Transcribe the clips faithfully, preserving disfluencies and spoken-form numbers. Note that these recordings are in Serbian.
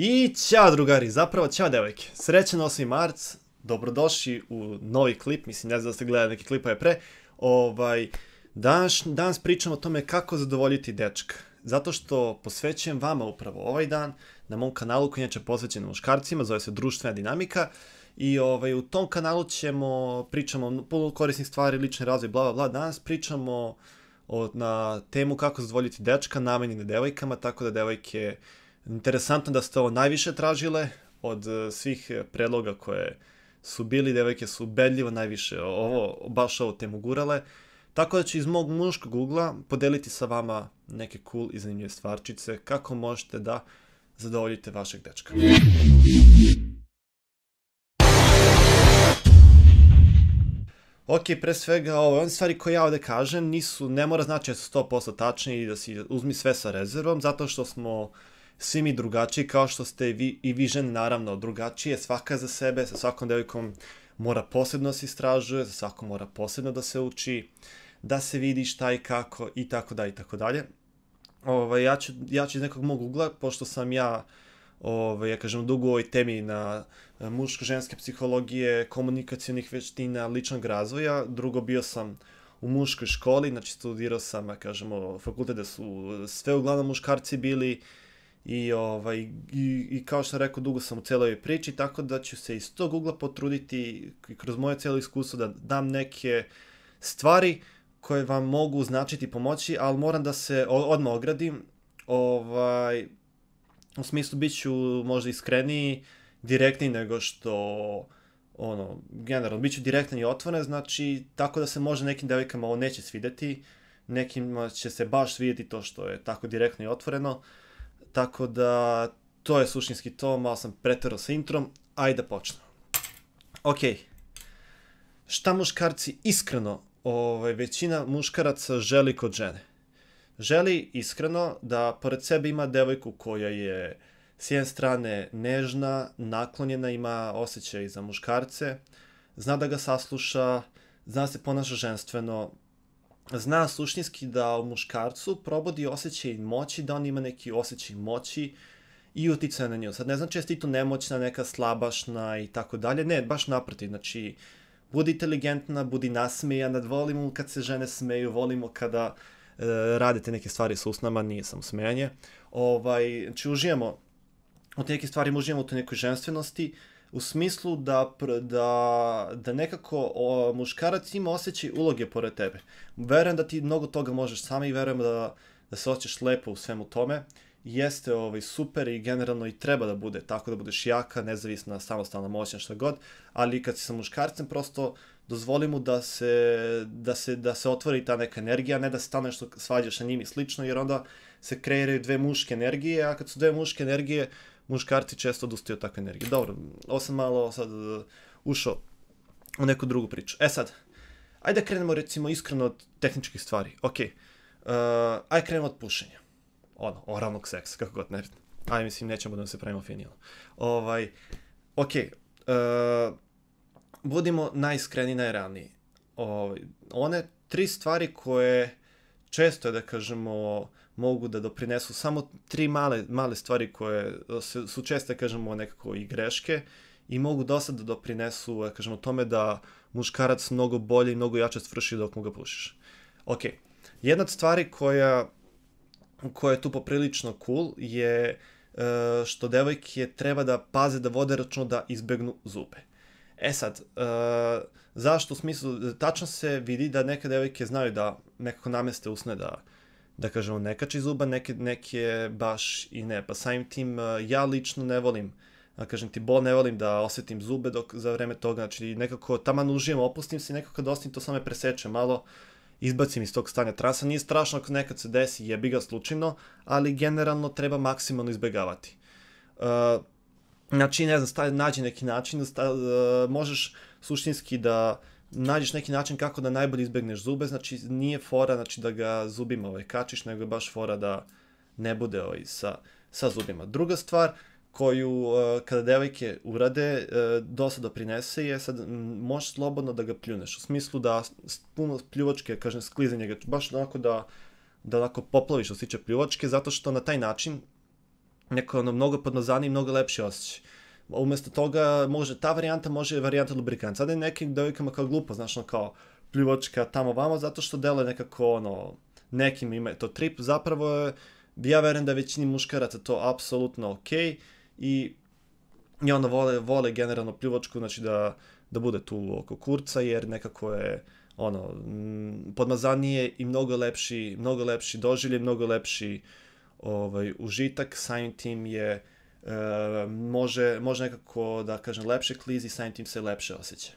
I ćao drugari, zapravo ćao devojke, srećan osmi mart, dobrodošli u novi klip, mislim ne znam da ste gledali neke klipove pre, ovaj, danas, danas pričam o tome kako zadovoljiti dečka, zato što posvećujem vama upravo ovaj dan na mom kanalu koji je inače posvećen muškarcima, zove se Društvena dinamika i ovaj, u tom kanalu ćemo, pričamo puno korisnih stvari, lični razvoj, bla bla bla, danas pričamo o, na temu kako zadovoljiti dečka namenjene devojkama, tako da devojke. Interesantno da ste ovo najviše tražile od svih predloga koje su bili, devojke su ubedljivo najviše ovo, baš ovo temu gurale. Tako da ću iz mog muškog ugla podeliti sa vama neke cool i zanimljive stvarčice kako možete da zadovoljite vašeg dečka. Ok, pre svega, ovo, one stvari koje ja ovde kažem nisu, ne mora znači da su sto posto tačni i da si uzmi sve sa rezervom, zato što smo svi mi drugačiji, kao što ste i vi, i vi žene naravno drugačije, svaka za sebe, sa svakom devojkom mora posebno se istražuje, za svakom mora posebno da se uči, da se vidi šta i kako i tako dalje i tako dalje. Ovaj, ja, ću, ja ću iz nekog mog ugla, pošto sam ja, ovaj, ja kažem, dugo u ovoj temi na muško-ženske psihologije, komunikacionih veština, ličnog razvoja, drugo bio sam u muškoj školi, znači studirao sam, ja kažemo, fakultet da su sve uglavnom muškarci bili, I, ovaj, i, i kao što sam rekao, dugo sam u celoj priči, tako da ću se iz tog ugla potruditi kroz moje cijelo iskustvo da dam neke stvari koje vam mogu značiti pomoći, ali moram da se odmah ogradim, ovaj, u smislu bit ću možda iskreniji, direktniji nego što, ono, generalno, bit ću direktan i otvoren, znači, tako da se možda nekim devojkama ovo neće svideti, nekima će se baš svidjeti to što je tako direktno i otvoreno. Tako da, to je suštinski to, malo sam preterao sa introm, ajde da počnemo. Ok, šta muškarci iskreno, ovaj, većina muškaraca želi kod žene? Želi iskreno da pored sebe ima devojku koja je s jedne strane nežna, naklonjena, ima osjećaj za muškarce, zna da ga sasluša, zna se ponaša ženstveno, zna suštinski da u muškarcu probudi osjećaj moći, da on ima neki osjećaj moći i uticaja na nju. Sad ne znači jeste i tu nemoćna, neka slabašna i tako dalje, ne, baš naprotiv, znači budi inteligentna, budi nasmejana, volimo kad se žene smeju, volimo kada e, radite neke stvari sa usnama, nije samo smejanje. Ovaj, znači uživamo od neke stvari, uživamo u toj nekoj ženstvenosti, u smislu da, da, da nekako o, muškarac ima osjećaj uloge pored tebe. Verujem da ti mnogo toga možeš sama i verujem da, da se osjećaš lepo u svemu tome. Jeste ovaj, super i generalno i treba da bude tako, da budeš jaka, nezavisna, samostalna, moćna, šta god, ali kad si sa muškarcem prosto dozvoli mu da se, da se, da se otvori ta neka energija, ne da se stalno nešto svađaš sa njim i slično, jer onda se kreiraju dve muške energije, a kad su dve muške energije, muškarci često odustaju od takve energije. Dobro, ovo sam malo sad uh, ušao u neku drugu priču. E sad, ajde da krenemo recimo iskreno od tehničkih stvari. Ok, uh, ajde krenemo od pušenja. Ono, oralnog seksa, kako god ne. Ajde, mislim, nećemo da se pravimo finijelo. Ovaj, ok, uh, budimo najiskreniji, najrealniji. Ovaj, one tri stvari koje često je, da kažemo, mogu da doprinesu, samo tri male, male stvari koje su, su česte, kažemo, nekako i greške i mogu dosta da doprinesu, kažemo, tome da muškarac mnogo bolje i mnogo jače svrši dok mu ga pušiš. Ok, jedna od stvari koja, koja je tu poprilično cool je uh, što devojke treba da paze, da vode računa da izbegnu zube. E sad, uh, zašto u smislu, tačno se vidi da neke devojke znaju da nekako nameste usne da da kažemo, ne kači zuba, neke, neke baš i ne. Pa samim tim, ja lično ne volim, da kažem ti, bol ne volim da osjetim zube dok, za vreme toga, znači nekako taman užijem, opustim se i nekako kad ostavim to samo me preseče malo, izbacim iz tog stanja transa. Nije strašno ako nekad se desi, jebi ga slučajno, ali generalno treba maksimalno izbegavati. Uh, znači, ne znam, stavi, nađi neki način, stavi, uh, možeš suštinski da nađeš neki način kako da najbolje izbegneš zube, znači nije fora znači, da ga zubima ovaj, kačiš, nego je baš fora da ne bude ovaj, sa, sa zubima. Druga stvar koju uh, kada devojke urade, uh, dosta doprinese je sad m, možeš slobodno da ga pljuneš, u smislu da puno pljuvačke, kažem, sklizanje ga, baš onako da, da onako poplaviš osjeća pljuvačke, zato što na taj način neko ono mnogo podmazaniji, mnogo lepši osjećaj. Umjesto toga, može, ta varijanta može varijanta lubrikant. Sada je nekim devojkama kao glupo, znaš, ono kao pljuvačka tamo vamo, zato što deluje nekako, ono, nekim ima to trip, zapravo je, ja verujem da je većini muškaraca to apsolutno okej, i, i onda vole, vole generalno pljuvačku, znači da, da bude tu oko kurca, jer nekako je, ono, m, podmazanije i mnogo lepši, mnogo lepši doživljaj, mnogo lepši ovaj, užitak, samim tim je, e, može, može nekako, da kažem, lepše klizi, samim tim se lepše osjeća.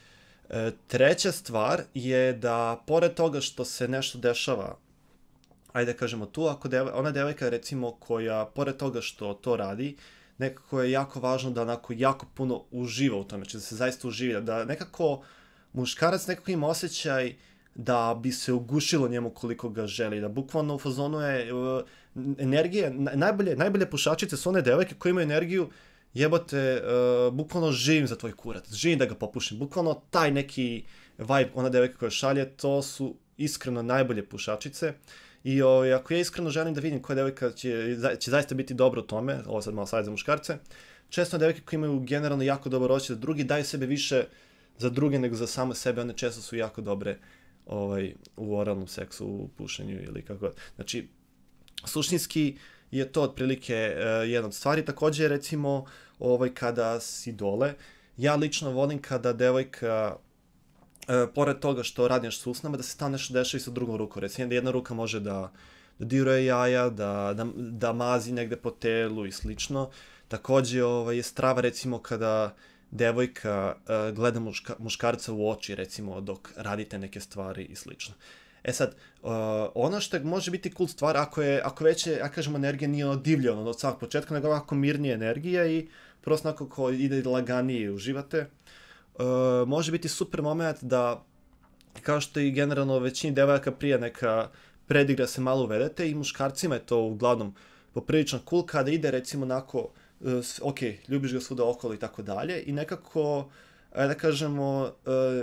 E, treća stvar je da, pored toga što se nešto dešava, ajde da kažemo tu, ako deva, ona devojka recimo koja, pored toga što to radi, nekako je jako važno da onako jako puno uživa u tome, znači da se zaista uživa, da nekako muškarac nekako ima osjećaj da bi se ugušilo njemu koliko ga želi, da bukvalno u fazonu je uh, energije, najbolje, najbolje pušačice su one devojke koje imaju energiju, jebote, uh, bukvalno živim za tvoj kurac, živim da ga popušim, bukvalno taj neki vibe, ona devojka koja šalje, to su iskreno najbolje pušačice. I o, ako ja iskreno želim da vidim koja devojka će, će zaista biti dobro u tome, ovo sad malo savjet za muškarce, često devojke koje imaju generalno jako dobar osjećaj da drugi daju sebe više za druge nego za same sebe, one često su jako dobre ovaj, u oralnom seksu, u pušenju ili kako god. Znači, suštinski je to otprilike uh, jedna od stvari. Također, recimo, ovaj, kada si dole, ja lično volim kada devojka, uh, pored toga što radi nešto s usnama, da se tamo nešto dešava i sa drugom rukom. Recimo, da jedna ruka može da, da diruje jaja, da, da, da mazi negde po telu i slično. Također ovaj, je strava, recimo, kada devojka uh, gleda muška, muškarca u oči, recimo, dok radite neke stvari i slično. E sad, uh, ono što može biti cool stvar, ako je, ako već je, ja kažem, energija nije ono divlja, ono, od samog početka, nego ovako mirnija energija i prosto onako ko ide laganije i uživate, uh, može biti super moment da, kao što i generalno većini devojaka prije neka predigra se malo uvedete, i muškarcima je to uglavnom poprilično cool kada ide, recimo, onako, uh, ok, ljubiš ga svuda okolo i tako dalje, i nekako, da kažemo, uh,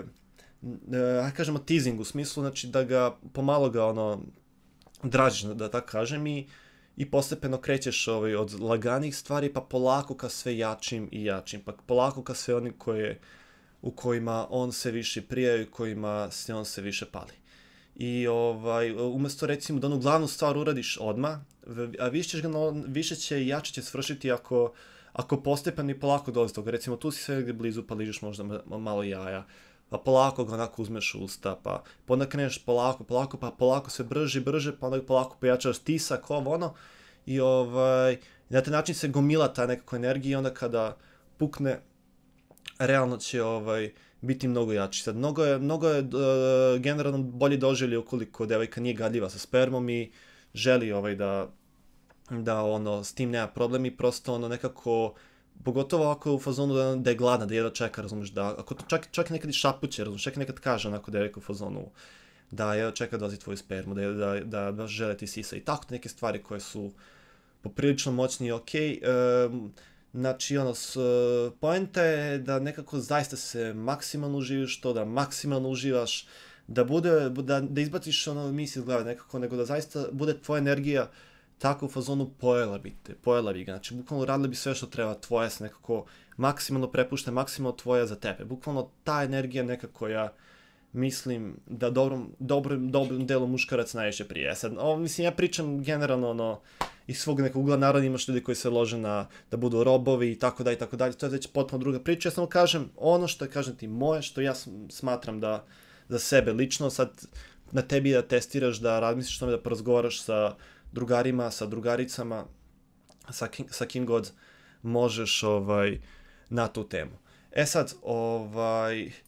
da kažemo teasing u smislu, znači da ga pomalo ga ono dražiš, da tako kažem, i, i postepeno krećeš ovaj, od laganih stvari pa polako ka sve jačim i jačim, pa polako ka sve onim koje, u kojima on se više prija i kojima se on se više pali. I ovaj, umjesto recimo da onu glavnu stvar uradiš odmah, a više, ćeš ga, više će i jače će svršiti ako, ako postepeno i polako dolazi toga. Recimo tu si sve gdje blizu pa ližeš možda malo jaja, pa polako ga onako uzmeš u usta, pa onda kreneš polako, polako, pa polako sve brže, brže, pa onda polako pojačaš tisak, ovo ono, i ovaj, na taj način se gomila ta nekako energija, i onda kada pukne, realno će ovaj, biti mnogo jači. Sad, mnogo je, mnogo je uh, generalno bolje doživlje ukoliko devojka nije gadljiva sa spermom i želi ovaj, da, da ono, s tim nema problem, i prosto ono nekako, pogotovo ako je u fazonu da, da je gladna, da jedva čeka, razumiješ, da, ako to čak, čak nekad i šapuće, razumiješ, čak nekad kaže onako devojka u fazonu da jedva čeka da dozi tvoju spermu, da, da, da baš žele ti sisa, i tako neke stvari koje su poprilično moćni i okej. Um, znači, ono, s, poenta je da nekako zaista se maksimalno uživiš to, da maksimalno uživaš, da bude, da, da izbaciš ono misli iz glave nekako, nego da zaista bude tvoja energija tako u fazonu pojela bi te, pojela bi ga, znači bukvalno radila bi sve što treba, tvoje se nekako maksimalno prepušta, maksimalno tvoja za tebe, bukvalno ta energija nekako, ja mislim da dobrom, dobrom, dobrom delu muškaraca najviše prije. Sad, ovo, mislim, ja pričam generalno, ono, iz svog nekog ugla, naravno imaš ljudi koji se lože na, da budu robovi i tako dalje, i tako dalje, to je već potpuno druga priča, ja samo kažem ono što je, kažem ti, moje, što ja smatram da, za sebe lično, sad na tebi da testiraš, da razmisliš tome, da porazgovaraš sa drugarima, sa drugaricama, sa kim, sa kim god možeš ovaj, na tu temu. E sad, ovaj, e,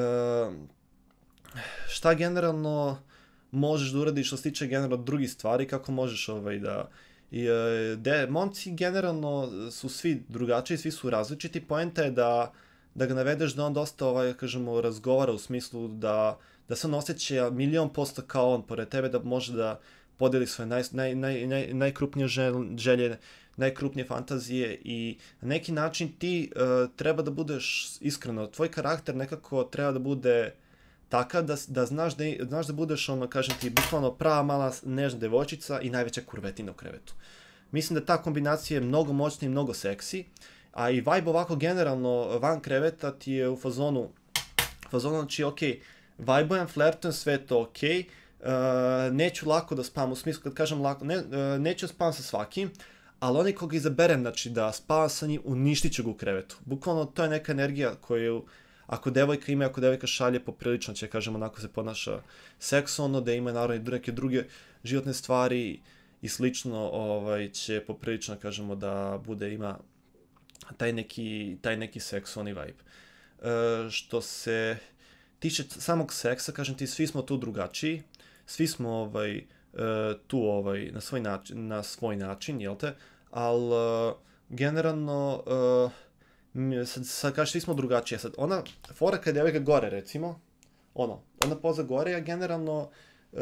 šta generalno možeš da uradiš što se tiče generalno drugih stvari, kako možeš ovaj, da... I, de, momci generalno su svi drugačiji, svi su različiti, poenta je da, da ga navedeš da on dosta ovaj, kažemo, razgovara u smislu da, da se on osjeća milion posto kao on pored tebe, da može da podeli svoje naj, naj, naj, naj, najkrupnije želje, najkrupnije fantazije, i na neki način ti uh, treba da budeš, iskreno, tvoj karakter nekako treba da bude takav da, da, znaš da znaš da budeš, ono, kažem ti, bukvalno prava mala nežna devojčica i najveća kurvetina u krevetu. mislim da ta kombinacija je mnogo moćna i mnogo seksi, a i vibe ovako generalno van kreveta ti je u fazonu, fazonu znači ok, vibujem, flertujem, sve je to ok, uh, neću lako da spavam, u smislu kad kažem lako, ne, uh, neću spavam sa svakim, ali onaj koga izaberem, znači da spavam sa njim, uništit ću ga u krevetu. Bukvalno to je neka energija koju, ako devojka ima, ako devojka šalje, poprilično će, kažem, onako se ponaša seksualno, da ima naravno i neke druge životne stvari i slično, ovaj, će poprilično, kažemo, da bude, ima taj neki, taj neki seksualni vibe. E, što se tiče samog seksa, kažem ti, svi smo tu drugačiji, svi smo ovaj, tu ovaj, na svoj način, na svoj način, jel te? Ali uh, generalno, uh, sad, sad kažeš, svi smo drugačiji. Sad, ona, fora kad je devojka gore, recimo, ono, ona poza gore, ja generalno uh,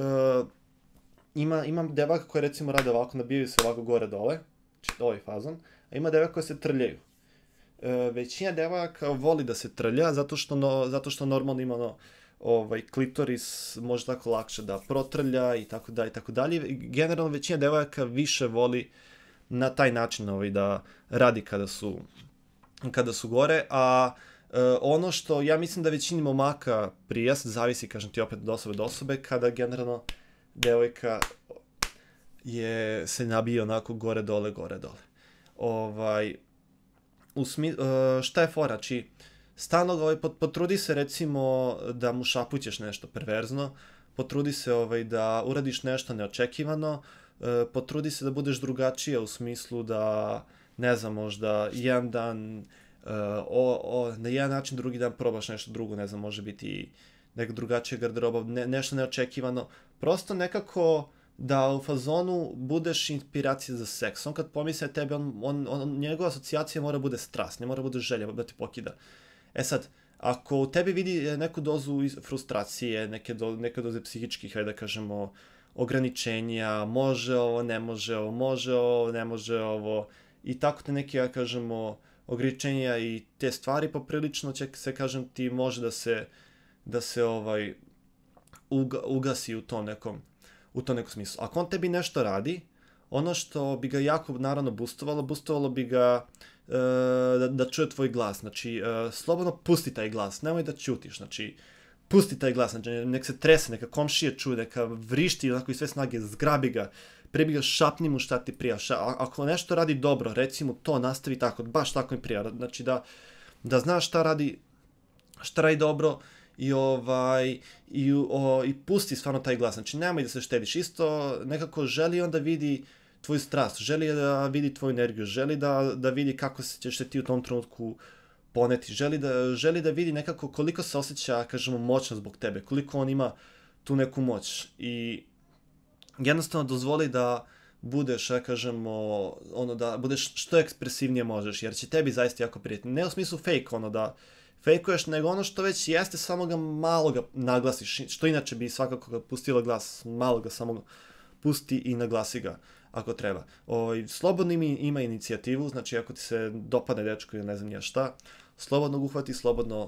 ima, imam devojka koje, recimo, rade ovako, nabijaju se ovako gore dole, znači ovaj fazon, a ima devojka koje se trljaju. Uh, većina devojaka voli da se trlja, zato što, no, zato što normalno ima ono, ovaj, klitoris može tako lakše da protrlja i tako dalje i tako dalje. Generalno većina devojaka više voli na taj način ovaj, da radi kada su, kada su gore, a e, ono što ja mislim da većini momaka prija, zavisi, kažem ti opet od osobe do osobe, kada generalno devojka je, se nabije onako gore dole, gore dole. Ovaj, u smi, e, šta je fora? Či, stalno ovaj, potrudi se recimo da mu šapućeš nešto perverzno, potrudi se ovaj, da uradiš nešto neočekivano, e, potrudi se da budeš drugačija u smislu da, ne znam, možda jedan dan, e, o, o, na jedan način, drugi dan probaš nešto drugo, ne znam, može biti neka drugačija garderoba, ne, nešto neočekivano, prosto nekako da u fazonu budeš inspiracija za seks. On kad pomisli na tebe, on, on, on, njegova asocijacija mora bude strast, ne mora bude želja da te pokida. E sad, ako u tebi vidi neku dozu frustracije, neke, do, neke doze psihičkih, hajde da kažemo, ograničenja, može ovo, ne može ovo, može ovo, ne može ovo, i tako te neke, ja kažemo, ograničenja i te stvari, poprilično će se, kažem ti, može da se, da se ovaj, uga, ugasi u tom nekom, u tom nekom smislu. Ako on tebi nešto radi, ono što bi ga jako, naravno, boostovalo, boostovalo bi ga uh, da, da čuje tvoj glas. Znači, uh, slobodno pusti taj glas, nemoj da ćutiš, znači, pusti taj glas, znači, nek se trese, neka komšije čuje, neka vrišti, onako i sve snage, zgrabi ga, prebi ga, šapni mu šta ti prija. Ša, ako nešto radi dobro, recimo to, nastavi tako, baš tako mi prija, znači da, da znaš šta radi, šta radi dobro, i ovaj i o, i pusti stvarno taj glas, znači nemoj da se štediš, isto nekako želi on da vidi tvoju strast, želi da vidi tvoju energiju, želi da, da vidi kako ćeš se ti u tom trenutku poneti, želi da, želi da vidi nekako koliko se osjeća, kažemo, moćno zbog tebe, koliko on ima tu neku moć i jednostavno dozvoli da budeš, ja kažemo, ono da budeš što ekspresivnije možeš, jer će tebi zaista jako prijeti, ne u smislu fake, ono da fejkuješ, nego ono što već jeste, samo ga malo ga naglasiš, što inače bi svakako ga pustila glas, malo ga samo pusti i naglasi ga ako treba. O, slobodno ima, ima inicijativu, znači ako ti se dopadne dečko ili ne znam ja šta, slobodno ga uhvati, slobodno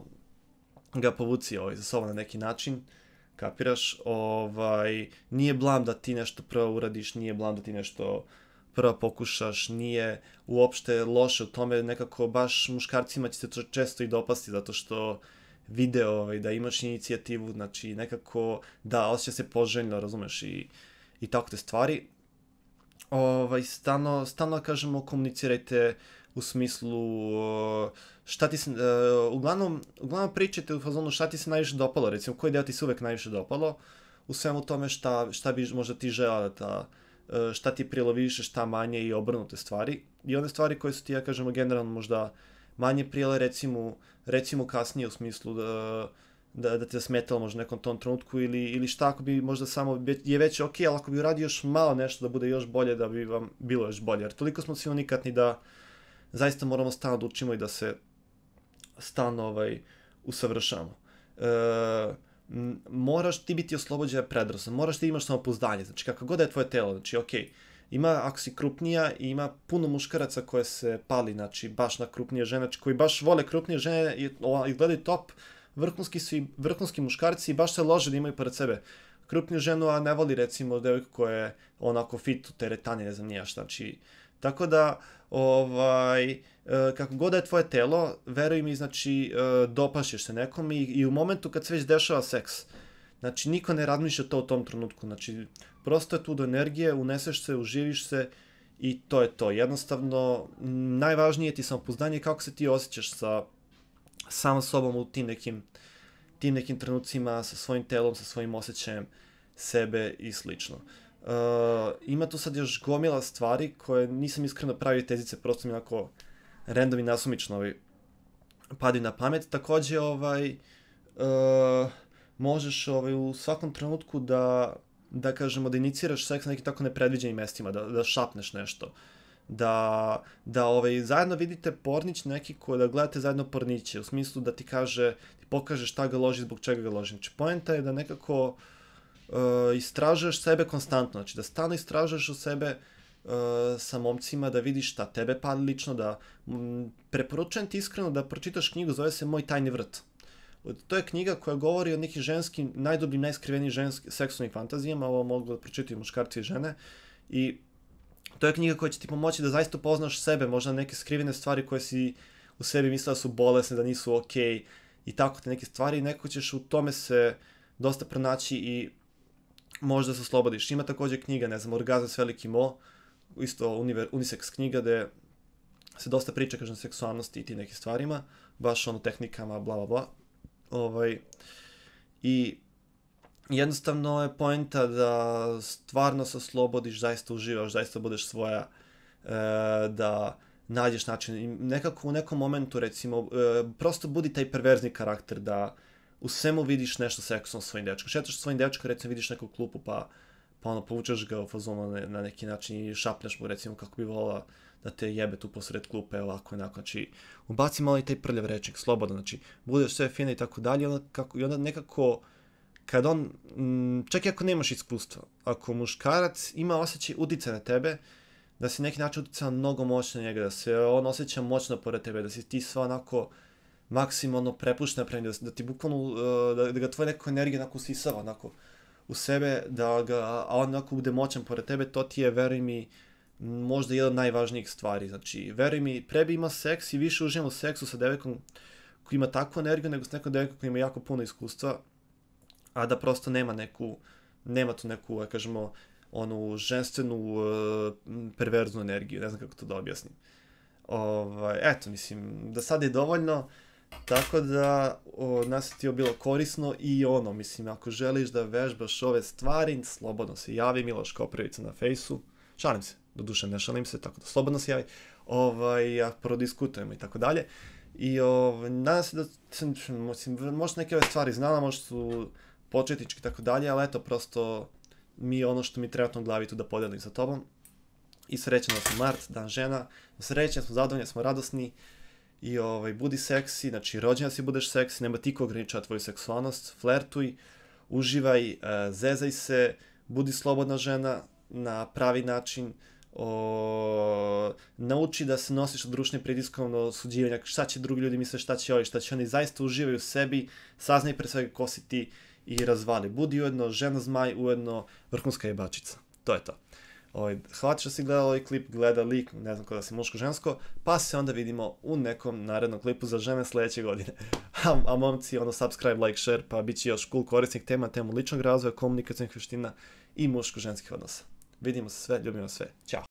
ga povuci ovaj, za sobom na neki način, kapiraš, ovaj, nije blam da ti nešto prvo uradiš, nije blam da ti nešto prvo pokušaš, nije uopšte loše u tome, nekako baš muškarcima će se to često i dopasti, zato što vide ovaj, da imaš inicijativu, znači nekako da osjeća se poželjno, razumeš, i, i tako te stvari. Ovaj, stalno, stalno kažemo, komunicirajte u smislu šta ti se, uh, uglavnom, uglavnom pričajte u fazonu šta ti se najviše dopalo, recimo koji deo ti se uvek najviše dopalo, u svemu tome šta, šta bi možda ti žela da ta, šta ti prilo više, šta manje i obrnute stvari. I one stvari koje su ti, ja kažemo, generalno možda manje prijele, recimo, recimo kasnije u smislu da, da, da te smetalo možda nekom tom trenutku ili, ili šta ako bi možda samo je već ok, ali ako bi uradio još malo nešto da bude još bolje, da bi vam bilo još bolje. Jer toliko smo svi unikatni da zaista moramo stalno da učimo i da se stalno ovaj, usavršamo. E, moraš ti biti oslobođena predrasuda, moraš ti imaš samopouzdanje, znači kako god je tvoje telo, znači ok, ima, ako si krupnija, ima puno muškaraca koje se pali, znači baš na krupnije žene, koji baš vole krupnije žene i, i gledaju top, vrhunski su i vrhunski muškarci i baš se lože da imaju pored sebe krupniju ženu, a ne voli recimo devojku koja je onako fit u teretani, ne znam nija šta, znači Tako da, ovaj, e, kako god da je tvoje telo, veruj mi, znači, e, dopašćeš se nekom i, i u momentu kad se već dešava seks, znači, niko ne razmišlja to u tom trenutku, znači, prosto je tu do energije, uneseš se, uživiš se i to je to. Jednostavno, m, najvažnije ti je samopouzdanje kako se ti osjećaš sa samom sobom u tim nekim, tim nekim trenucima, sa svojim telom, sa svojim osjećajem sebe i slično. Uh, ima tu sad još gomila stvari koje nisam iskreno pravio tezice, prosto mi onako random i nasumično ovaj, padaju na pamet. Takođe, ovaj, uh, možeš ovaj, u svakom trenutku da, da kažemo, da iniciraš seks na nekim tako nepredviđenim mestima, da, da šapneš nešto, da, da ovaj, zajedno vidite pornić neki koji da gledate zajedno porniće, u smislu da ti kaže, ti pokaže šta ga loži, zbog čega ga loži. Znači, poenta je da nekako Uh, istražuješ sebe konstantno, znači da stalno istražuješ u sebe uh, sa momcima, da vidiš šta tebe pali lično, da m, preporučujem ti iskreno da pročitaš knjigu, zove se Moj tajni vrt. To je knjiga koja govori o nekim ženskim, najdubljim, najskrivenijim ženskim seksualnim fantazijama, ovo mogu da pročitaju muškarci i žene, i to je knjiga koja će ti pomoći da zaista upoznaš sebe, možda neke skrivene stvari koje si u sebi mislila da su bolesne, da nisu okej, i tako te neke stvari, i neko ćeš u tome se dosta pronaći i možda se oslobodiš. Ima takođe knjiga, ne znam, Orgazam s velikim O, isto univer, unisex knjiga gde se dosta priča, kažem, seksualnosti i ti nekim stvarima, baš ono tehnikama, bla, bla, bla. Ovaj, i jednostavno je poenta da stvarno se oslobodiš, zaista uživaš, zaista budeš svoja, e, da nađeš način. I nekako u nekom momentu, recimo, e, prosto budi taj perverzni karakter, da u svemu vidiš nešto seksualno svojim dečkom. Šetaš sa svojim dečkom, recimo vidiš neku klupu, pa, pa ono, povučeš ga u fazonu na, na neki način i šapneš mu, recimo, kako bi volila da te jebe tu posred klupe, ovako i onako. Znači, ubaci malo i taj prljav rečnik, slobodno, znači, budeš sve fina i tako dalje, onda, kako, i onda nekako, kad on, m, čak i ako nemaš iskustva, ako muškarac ima osjećaj uticaja na tebe, da si neki način uticao mnogo moćno na njega, da se on osjeća moćno pored tebe, da si ti sva onako maksimalno prepuštena prema, da, da ti bukvalno, da, da ga tvoja neka energija onako usisava onako u sebe, da ga, a on onako bude moćan pored tebe, to ti je, veruj mi, možda jedna od najvažnijih stvari. Znači, veruj mi, pre bi imao seks i više uživam u seksu sa devojkom koji ima takvu energiju nego s nekom devojkom koji ima jako puno iskustva, a da prosto nema neku, nema tu neku, ja kažemo, onu ženstvenu, uh, perverznu energiju, ne znam kako to da objasnim. Ovaj, eto, mislim, da sad je dovoljno, tako da o, nas je ti bilo korisno i ono, mislim, ako želiš da vežbaš ove stvari, slobodno se javi, Miloš Koprivica na fejsu, šalim se, doduše ne šalim se, tako da slobodno se javi, ovaj, ja prodiskutujemo i tako dalje. I ovaj, nadam se da sam, mislim, možda neke ove stvari znala, možda su početnički i tako dalje, ali eto, prosto mi ono što mi trenutno u glavi tu da podelim sa tobom. I srećan da smo mart, dan žena, srećan smo, zadovoljni smo, radosni i ovaj, budi seksi, znači rođena si budeš seksi, nema ti ko ograničava tvoju seksualnost, flertuj, uživaj, uh, zezaj se, budi slobodna žena na pravi način, o, nauči da se nosiš od društvenim pritiskom do osuđivanja, šta će drugi ljudi misle, šta će ovi, šta će oni, zaista uživaju u sebi, saznaj pre svega ko si ti i razvali. Budi ujedno žena zmaj, ujedno vrhunska jebačica. To je to. Ovaj, hvala ti što si gledala ovaj klip, gledali, ne znam kada si muško-žensko, pa se onda vidimo u nekom narednom klipu za žene sledeće godine. a, a momci, ono, subscribe, like, share, pa bit će još cool korisnik tema, temu ličnog razvoja, komunikacijnih veština i muško-ženskih odnosa. Vidimo se sve, ljubimo sve, ćao!